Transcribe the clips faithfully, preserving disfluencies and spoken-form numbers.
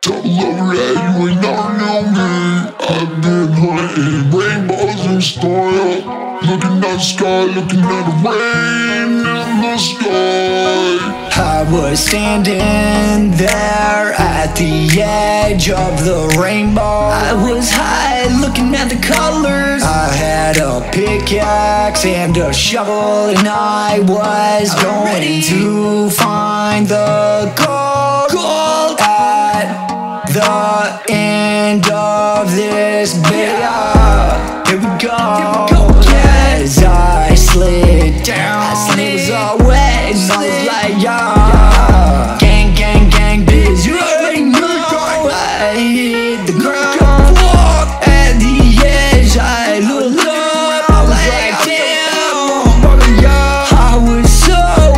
Tell the lover that you ain't never knew me. I've been hunting rainbows in style, looking at the sky, looking at the rain in the sky. I was standing there at the edge of the rainbow. I was high looking at the colors. I had a pickaxe and a shovel, and I was going to find the gold, gold at the end of this video. Here we go. As I slid down, it was all wet, and I was like, yeah, gang, gang, gang, bitch, you already know. I hit the ground, at the edge, I looked up, I was like, damn, I was so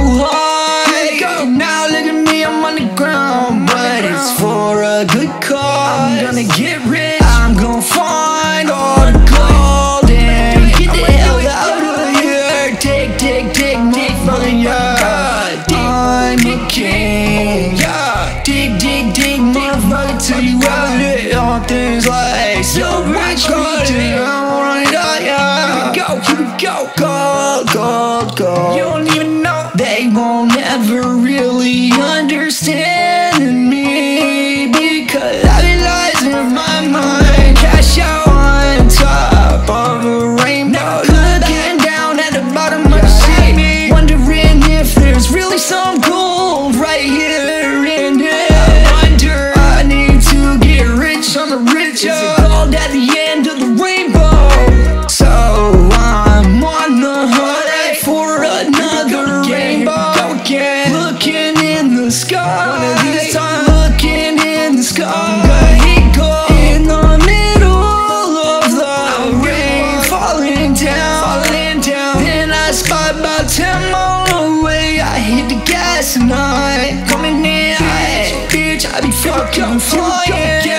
high. Now look at me, I'm on the ground, but it's for a good cause. I'm gonna get rich, I'm gonna find all the gold and get the hell out of here. Take, take, take, motherfucker, yeah. I'm a king, yeah. Dig, dig, dig, motherfucker, till you out it on things like silver and gold. I'm running out, yeah. Here we go, here we go. Gold, gold, gold. You don't even know. They won't ever really understand me, because I realize in my mind, cash out on top of a rainbow, looking down at the bottom of the sea, wondering if there's really some gold right here in it. I wonder, I need to get rich on the rich. Is it gold at the end of the rainbow? So I'm on the hunt for another rainbow. Looking in the sky, one of these times, looking in the sky, I'm gonna hit gold in the middle of the rain, falling down, falling down. Then I spot about ten miles away. I hit the gas and I coming in, I, bitch, I be fucking flying.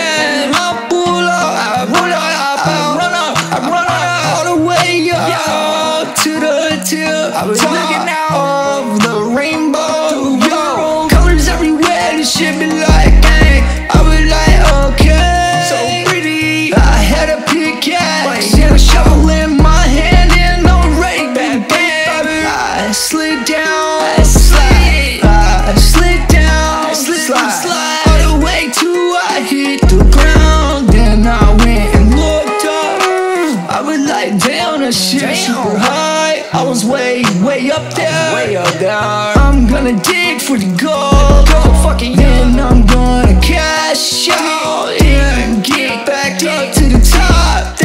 I pull up, I run up, I run up, I run up all the way up to the tip. I was looking out of the rainbow. Shit be like, dang, I was like, okay, so pretty. I had a pickaxe and a shovel in my hand, and I'm ready, bang, bang. I slid down, I slid, I slid down, I slid, slide, slide, all the way till I hit the ground. Then I went and looked up. I was like, damn, that shit super high. I was way, way up there, way up there. I'm gonna dig for the gold, gold fucking, then I'm gonna cash out and get back up to the top.